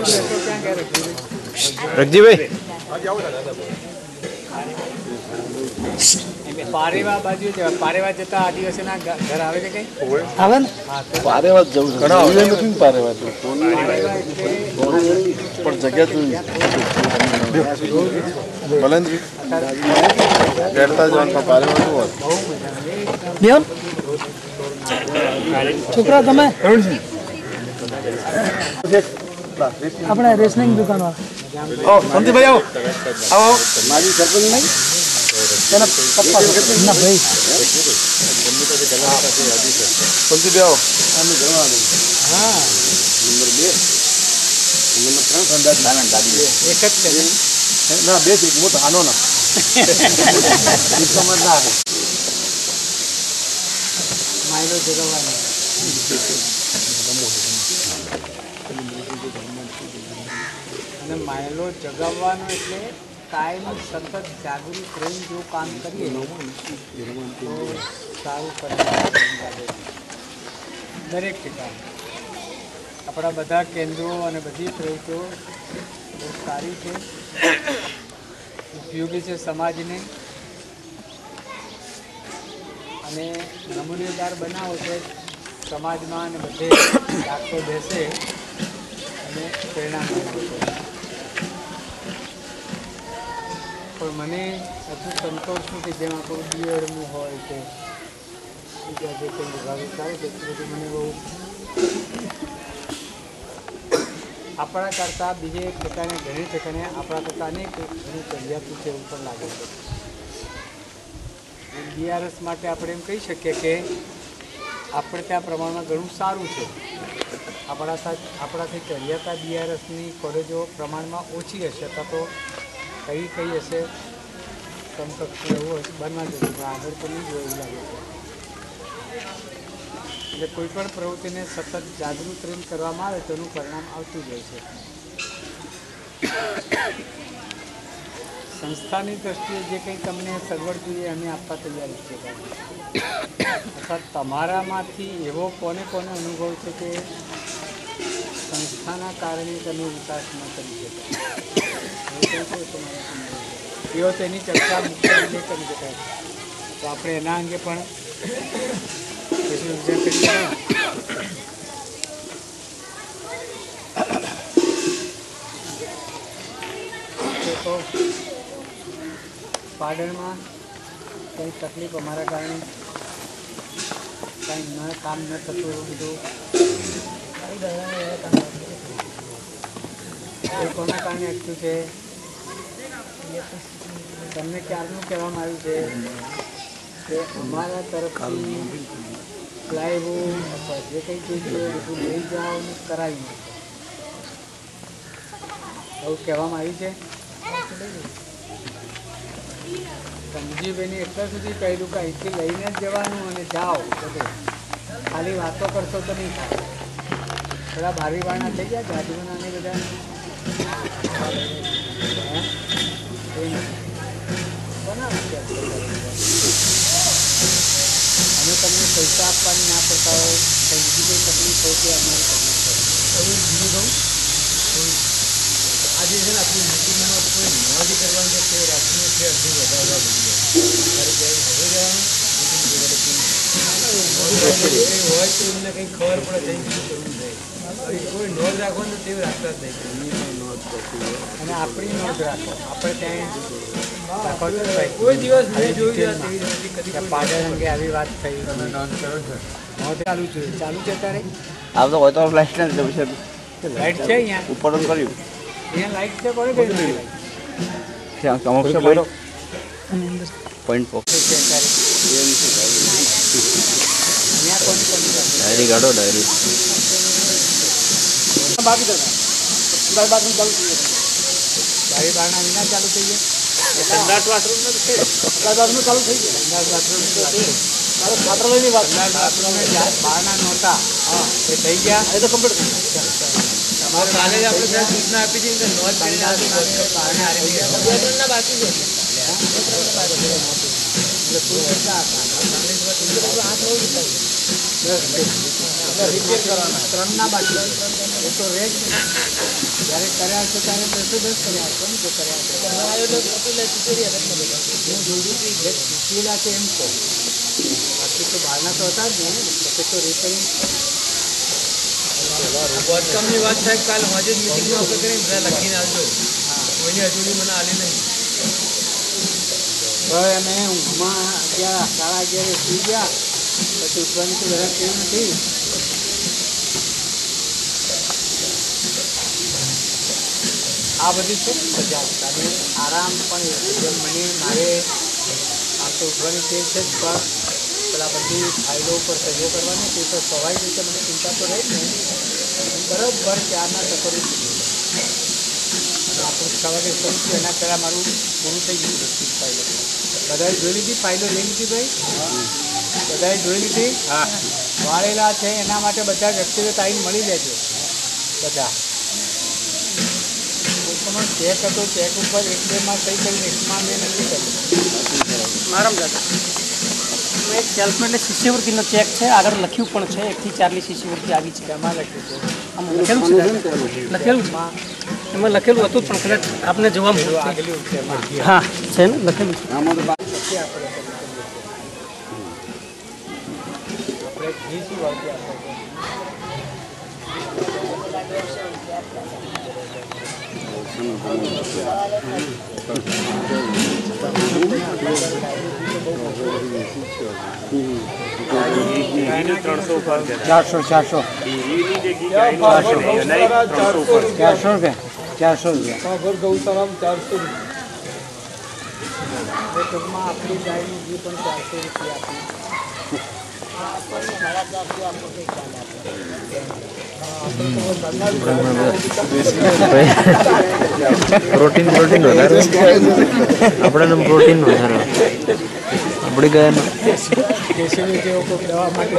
રગજી ભાઈ પારેવા બાજુ પારેવા જતા આદિવાસીના ઘર આવે છે કઈ આવે ને પારેવા જવું નથી પારેવા પણ જગ્યા ભલેન્દ્રી બેઠતા જવાનું પારેવા શું બેન છોકરા તમે આપણે રેશનિંગ દુકાન વાળા સંદીપભાઈ આવો આવો માજી સરપંચ નહીં તેના પપ્પા ના ભાઈ સંદીપભાઈ આવો હા નંબર 2 નંબર 3 અંદાજ નાના ગાડી એક જ છે ને? ના બે એક મોટો આનો ના સમજ ના આવે માયલો જગાવવાનો અને માયલો જગાવવાનો એટલે કાયમ સતત જાગૃત રહીને જો કામ કરીએ તો સારું પરિણામ દરેક ઠેકાણે આપણા બધા કેન્દ્રો અને બધી પ્રવૃત્તિઓ બહુ સારી છે, ઉપયોગી છે સમાજને અને નમૂનેદાર બનાવો છે સમાજમાં અને બધે દાખલો બેસે અને પરિણામ મળે. પણ મને હજુ સંતોષ નથી, જેમ આપણું બીએડનું હોય કે બીજા જે કંઈ વિભાગો ચાલે છે બધું મને બહુ આપણા કરતાં બીજે ઠેકાણે ઘણી ઠેકાણે આપણા કરતાં અનેક ઘણું ચડિયાતું છે એવું પણ લાગે છે. બીઆરએસ માટે આપણે એમ કહી શકીએ કે આપણે ત્યાં પ્રમાણમાં ઘણું સારું છે. આપણાથી ચડિયાતા બીઆરએસની કોલેજો પ્રમાણમાં ઓછી હશે, અથવા તો કઈ હશે સમકક્ષ એવું હશે બનવા જોઈએ, પણ આગળ તો નહીં જોયું લાગે છે. એટલે કોઈ પણ પ્રવૃત્તિને સતત જાગૃત રહીને કરવામાં આવે તો એનું પરિણામ આવતું જ હોય છે. સંસ્થાની દ્રષ્ટિએ જે કંઈ તમને સગવડ જોઈએ અમે આપવા તૈયાર છીએ, અથવા તમારામાંથી એવો કોને કોને અનુભવ છે કે સંસ્થાના કારણે તમે વિકાસ ન કરી શકો એવો તેની ચર્ચા મુખ્ય રીતે કરી શકાય. તો આપણે એના અંગે પણ તો પાટણમાં કંઈ તકલીફ અમારા કારણે કાંઈ કામ ન થતું એવું બધું કોના કારણે અટક્યું છે? તમને ક્યારનું કહેવામાં આવ્યું છે કે અમારા તરફથી પ્લાયવુડ અથવા જે કંઈ જોઈએ બધું લઈ જાઓ અને કરાવી નાખો, એવું કહેવામાં આવ્યું છે. સંજીવભાઈને એટલા સુધી કહ્યું કે અહીંથી લઈને જ જવાનું અને જાઓ, બધે ખાલી વાતો કરશો તો નહીં થાય. બધા ભાવી વાળના થઈ ગયા ગાડીઓના ને બધા અમે તમને પૈસા આપવાની ના પડતા હોય, કંઈ બીજી કોઈ તકલીફ હોય કે અમારી તકલીફ હોય. બીજું કહું, આજે છે ને આપણી મિટિંગમાં કોઈ નોંધ કરવાની છે રાખીને છે અડધું વધારવા જોઈએ. ત્યારે હવે જવાનું હોય તો એમને કંઈ ખબર પડે જઈને શું કરવું જોઈએ. કોઈ નોંધ રાખવાનું તેવું રાખતા જ નહીં. અને આપણી નોંધ રાખો, આપણે ત્યાં રાખો છો કોઈ દિવસ મેં જોયું પાડર અંગે આવી વાત થઈ, તમે નોંધ કરો છો? નોંધ ચાલુ છે અત્યારે આવતો હોય તો લાઈટ ને લાઈટ છે અહીંયા ઉપર કર્યું અહીંયા લાઈટ છે, કોને કરી ત્યાં સમક્ષ પોઈન્ટ ડાયરી કાઢો ડાયરી બાકી બાથરૂમ ચાલુ થઈ જાય, બારી બારણા વિના ચાલુ થઈ જાય. સંડાસ બાથરૂમ બાથરૂમ ચાલુ થઈ જાય. સંડાસ બાથરૂમ છાત્રાલયની વાત, બાથરૂમ બારણા નહોતા એ થઈ ગયા, એ તો કમ્પ્લીટ થઈ ગયા. તમારે કાલે જ આપણે ત્યાં સૂચના આપી હતી કે નોંધ બારણા બાકી છે એટલે રિપેર કરવાના 3 ના બાકી એ તો રહે જ નહીં. જ્યારે કર્યા છે ત્યારે 10 કર્યા છે ને, જો કર્યા છે શીખેલા છે એમ કહો. બાકી તો બહારના તો હતા જ ને, પછી તો રિપેરિંગ વોટકમની વાત સાહેબ કાલ હોજે મિટિંગમાં આપણે કરીને બધા લખીને આવજો. કોઈને હજુ મને આલી નહીં. ભાઈ અમે ઊંઘમાં 11 સાડા 11 સુઈ ગયા, પછી ઉઠવાની તો બધા કેવું નથી. આ બધી છે ને સજા અને આરામ પણ જેમ મને મારે આમ તો ઉઠવાની ટેવ છે જ, પણ પેલા બધી ફાઇલો ઉપર સહયો કરવાની તે તો સ્વાભાવિક રીતે મને ચિંતા તો રહે જ ને. બરાબર 4ના ટકોરી આપણું 6 વાગે શરૂ થયું, એના પહેલાં મારું પૂરું થઈ ગયું 25 ફાઇલો. બધાએ જોઈ લીધી ફાઇલો લઈ લીધી ભાઈ? બધાએ જોઈ લીધી? હા. વાળેલા છે એના માટે બધા વ્યક્તિગત આવીને મળી લેજો બધા. ચેક હતો, ચેક ઉપર 1-2 માં સહી કરીને 1માં મેં નથી કર્યું. મારામ દાદા એક સેલ્ફમેન શિષ્યવૃત્તિનો ચેક છે, આગળ લખ્યું પણ છે 1 થી 4ની શિષ્યવૃત્તિ આવી છે. એમાં લખ્યું છે, આમાં લખેલું છે, લખેલું છે એમાં લખેલું હતું પણ કદાચ આપને જોવા મળ્યું. આગળ છે એમાં. હા છે ને લખેલું છે. પછી આપણે ઘી શું વાવતી આપણે ટૂંકમાં આપણી ગાયનું ઘી પણ 400 રૂપિયા પ્રોટીન વધારે આપણને પ્રોટીન વધારે આપણી ગાયમાં કેસરી જેવો કોઈ દવા માટે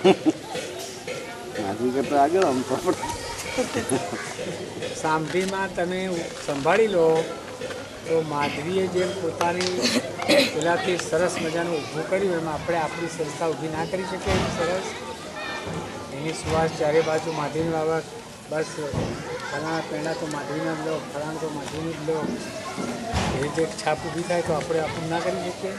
સાંભળીમાં તમે સંભાળી લો તો માધવીએ જેમ પોતાની પેલાથી સરસ મજાનું ઊભું કર્યું એમ આપણે આપણી સંસ્થા ઊભી ના કરી શકીએ એમ સરસ. એની સુવાસ ચારે બાજુ માધવીની બાબત, બસ ફલાણા પેંડા તો માધવીના જ લો, ફલાણા તો માધવીની જ લો, એ રીતે એક છાપ ઊભી થાય તો આપણે આપણું ના કરી શકીએ.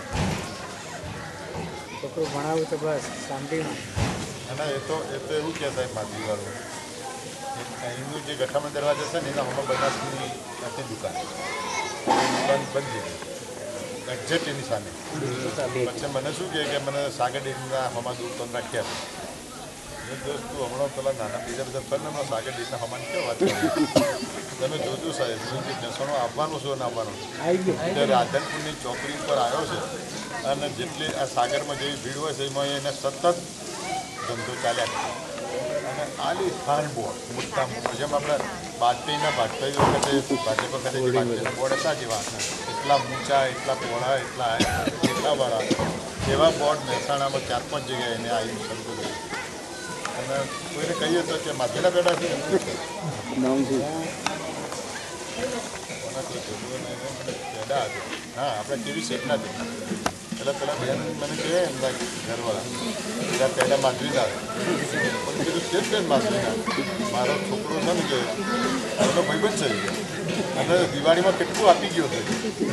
છોકરું ભણાવું તો બસ શાંતિમાં. અને એ તો એવું કહેતા માધવીવાળું અહીંનું જે ગઠામણ દરવાજા છે ને એના હમણાં બનાસની આખી દુકાન બંધ થઈ ગઈ એક્ઝેક્ટ એની સામે. પછી મને શું કહે કે મને સાગર ડેરીના હમણાં દૂધ તો નાખ્યા દોસ્ત તું હમણાં પેલા નાના બીજા બધા ફરને હમણાં સાગર ડેરીના હમણાં કેવા વાત કરી તમે જોજો સાહેબ જે બેસણો આવવાનું છે ને આવવાનું એટલે રાધનપુરની ચોકડી ઉપર આવ્યો છે અને જેટલી આ સાગરમાં જેવી ભીડ હોય છે એમાં એને સતત ધંધો ચાલ્યા કરે. અને આલી ફાન બોર્ડ મોટા મોટા જેમ આપણે વાજપેયી વખતે ભાજપ વખતે જે વાજપેયીના બોર્ડ હતા જેવા એટલા ઊંચા, એટલા પહોળા, એટલા વાળા એવા બોર્ડ મહેસાણામાં 4-5 જગ્યાએ એને આવીને શરૂ કર્યું. અને કોઈને કહીએ તો કે માધેલા બેઠા છે પેડા હતું. હા આપણે કેવી સેટના છે એટલે પેલા બેન મને કહે એમના ઘરવાળા પેલા પહેલાં માધવી આવે પણ કીધું કેમ કેમ માધવી ના મારો છોકરો છે ને કે એનો ભાઈબંધ છે અને દિવાળીમાં કેટલું આપી ગયો છે.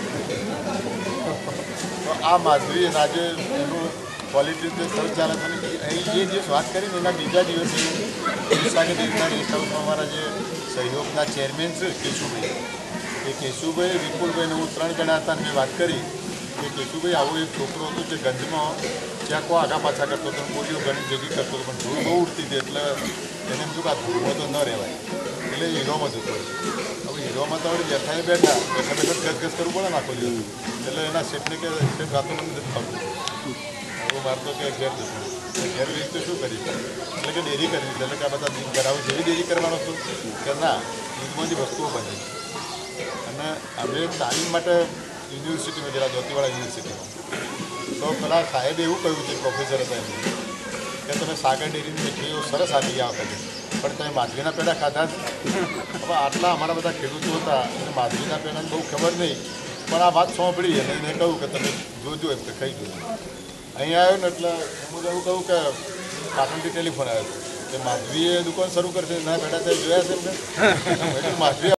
તો આ માધવી આજે એનું ક્વોલિટી જે સરસ ચાલે છે એ દિવસ વાત કરીને એના બીજા દિવસે સાગર ડેરીના ગેસ્ટ હાઉસમાં અમારા જે સહયોગના ચેરમેન છે કેશુભાઈ, એ કેશુભાઈ વિપુલભાઈને હું 3 જણા હતા મેં વાત કરી કે કેશુભાઈ આવો એક છોકરો હતો જે ગંજમાં ચાકો આગા પાછા કરતો હતો, બોલીઓ ઘણી ભેગી કરતો હતો, પણ ધૂળ બહુ ઉડતી હતી એટલે એને એમ થયું કે આ ધૂળમાં તો ન રહેવાય એટલે હીરોમાં જતો. હવે હીરોમાં તો આપણે બેઠા ગસ કરવું પડે ને આખો દિવસ એટલે એના શેઠને કે શેઠ રાતો મને નથી ખબર હવે મારે તો કે ઘેર જતું ઘેર રીત તો શું કરી એટલે કે ડેરી કરવી એટલે કે આ બધા દૂધ કરાવું જેવી ડેરી કરવાનો છું કે ના દૂધમાંથી વસ્તુઓ બને. અને હવે તાલીમ માટે યુનિવર્સિટીમાં જરા જ્યોતિવાળા યુનિવર્સિટીમાં તો પેલા સાહેબે એવું કહ્યું છે પ્રોફેસર હતા એમને કે તમે સાગર ડેરીની મીઠાઈઓ સરસ આપી ગયા વખતે પણ તમે માધવીના પેડા ખાધા જ. હવે આટલા અમારા બધા ખેડૂતો હતા અને માધવીના પેડાને બહુ ખબર નહીં, પણ આ વાત સાંભળી અને એને કહ્યું કે તમે જોજો એમ કે ખાઈ જોજો. અહીંયા આવ્યો ને એટલે હું એવું કહું કે પાટણથી ટેલિફોન આવ્યો હતો કે માધવીએ દુકાન શરૂ કરશે ના બેટા સાહેબ જોયા છે એમને એટલે માધવી